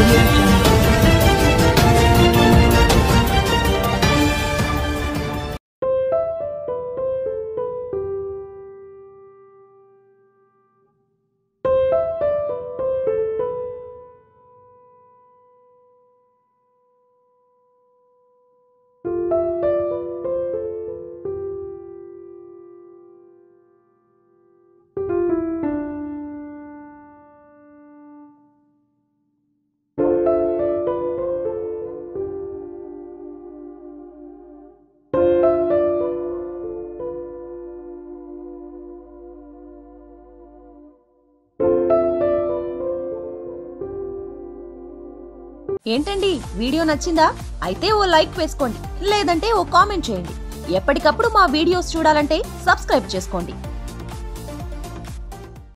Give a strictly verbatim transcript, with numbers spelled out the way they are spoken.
audio jungle. ఏంటండి video నచ్చిందా? అయితే ఓ లైక్ వేసుకోండి, లేదంటే ఓ కామెంట్ చేయండి. ఎప్పటికప్పుడు మా వీడియోస్ చూడాలంటే సబ్స్క్రైబ్ చేసుకోండి.